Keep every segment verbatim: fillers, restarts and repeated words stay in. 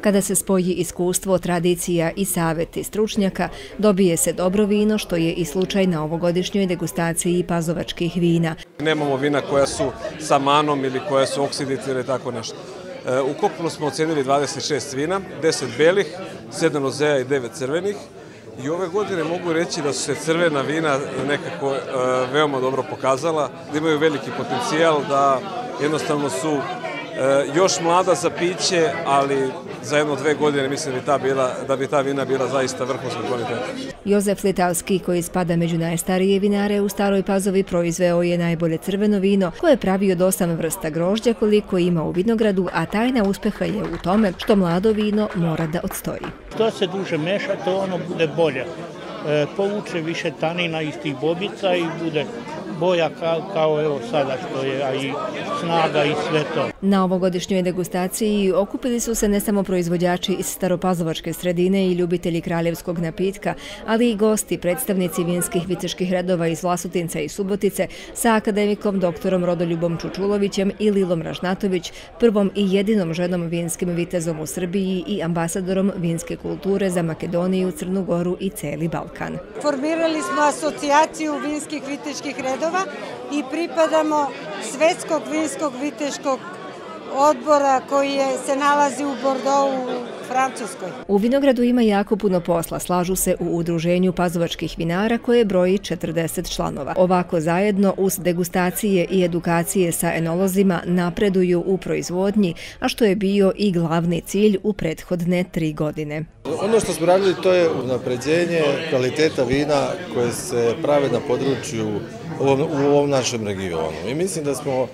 Kada se spoji iskustvo, tradicija i saveti stručnjaka, dobije se dobro vino, što je i slučaj na ovogodišnjoj degustaciji pazovačkih vina. Nemamo vina koja su sa manom ili koja su oksiditivne ili tako nešto. Ukupno smo ocenili dvadeset šest vina, deset belih, sedam rozea i devet crvenih. I ove godine mogu reći da su se crvena vina nekako veoma dobro pokazala, da imaju veliki potencijal, da jednostavno su još mlada za piće, ali za jedno dve godine mislim da bi ta vina bila zaista vrhunskog kvaliteta. Jozef Litavski, koji spada među najstarije vinare u Staroj Pazovi, proizveo je najbolje crveno vino koje je pravio od osam vrsta grožđa koliko ima u vinogradu, a tajna uspeha je u tome što mlado vino mora da odstoji. Što se duže meša, to ono bude bolje. Povuče više tanina iz tih bobica i bude boja kao evo sada što je, a i snaga i sve to. Na ovogodišnjoj degustaciji okupili su se ne samo proizvođači iz staropazovačke sredine i ljubitelji kraljevskog napitka, ali i gosti, predstavnici vinskih viteških redova iz Vlasotinca i Subotice sa akademikom doktorom Rodoljubom Čučulovićem i Lilom Ražnatović, prvom i jedinom ženom vinskim vitezom u Srbiji i ambasadorom vinske kulture za Makedoniju, Crnu Goru i celi Balkan. Formirali smo asocijaciju vinskih viteških redova i pripadamo Svetskog vinskog viteškog odbora koji se nalazi u Bordeauxu u Francuskoj. U vinogradu ima jako puno posla, slažu se u Udruženju pazovačkih vinara koje broji četrdeset članova. Ovako zajedno uz degustacije i edukacije sa enolozima napreduju u proizvodnji, a što je bio i glavni cilj u prethodne tri godine. Ono što smo radili to je unapređenje kvaliteta vina koje se prave na području u ovom našem regionu. I mislim da smo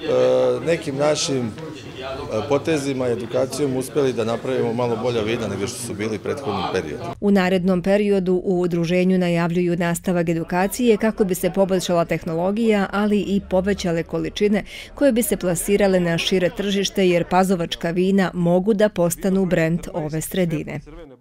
nekim našim potezima i edukacijom uspjeli da napravimo malo bolja vina nego što su bili prethodnim periodom. U narednom periodu u udruženju najavljuju nastavak edukacije kako bi se poboljšala tehnologija, ali i povećale količine koje bi se plasirale na šire tržište jer pazovačka vina mogu da postanu brend ove sredine.